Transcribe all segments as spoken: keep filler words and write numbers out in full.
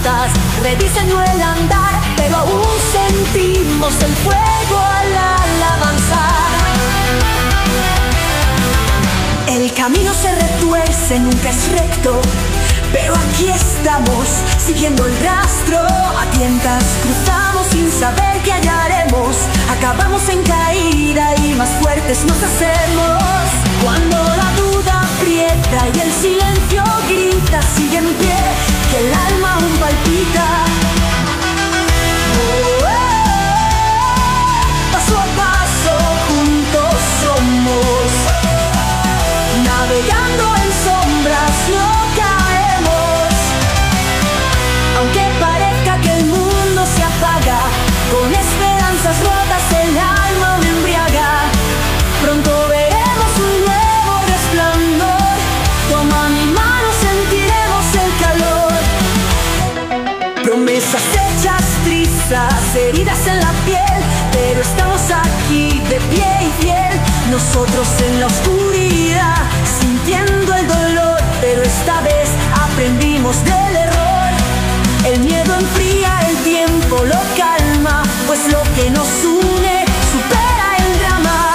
rutas rediseñó el andar, pero aún sentimos el fuego al, al avanzar. El camino se retuerce, nunca es recto, pero aquí estamos, siguiendo el rastro. A tientas cruzamos sin saber qué hallaremos. Acabamos en caída y más fuertes nos hacemos. Cuando la duda aprieta y el silencio grita, sigue en pie, que el alma aún palpita. Oh, oh, oh, paso a paso juntos somos, navegando en sombras no caemos. Aunque parezca que el mundo se apaga, con esperanzas rotas el alma me embriaga. Pronto veremos un nuevo resplandor, toma mi mano, sentiremos el calor. Promesas hechas trizas, heridas en la piel, pero estamos aquí de pie y fiel. Nosotros en la oscuridad, sintiendo el dolor, pero esta vez aprendimos del error. El miedo enfría, el tiempo lo calma, pues lo que nos une supera el drama.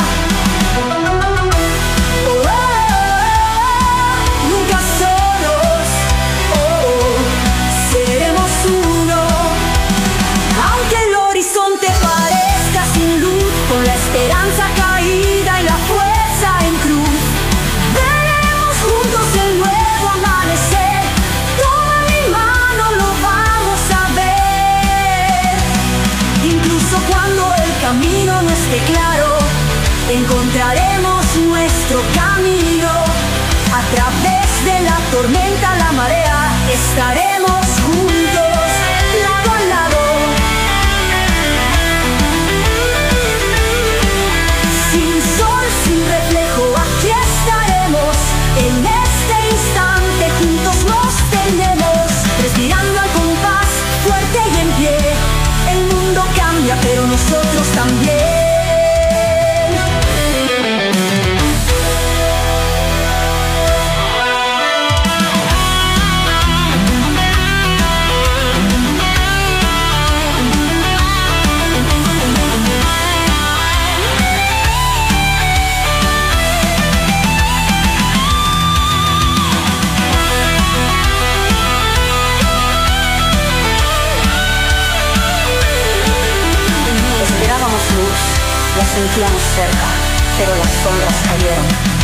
Oh, oh, oh, nunca solos, oh, oh, seremos uno. Aunque el horizonte parezca sin luz, con la esperanza caída y la fuerza en cruz, veremos juntos el nuevo amanecer. Toma mi mano, lo vamos a ver. Incluso cuando el camino no esté claro, encontraremos nuestro camino. A través de la tormenta, la marea, estaremos juntos, lado a lado. Sin sol, sin reflejo, aquí estaremos. En este instante juntos nos tenemos, respirando al compás, fuerte y en pie. El mundo cambia, pero nosotros también. Esperábamos luz, la sentíamos cerca, pero las sombras cayeron.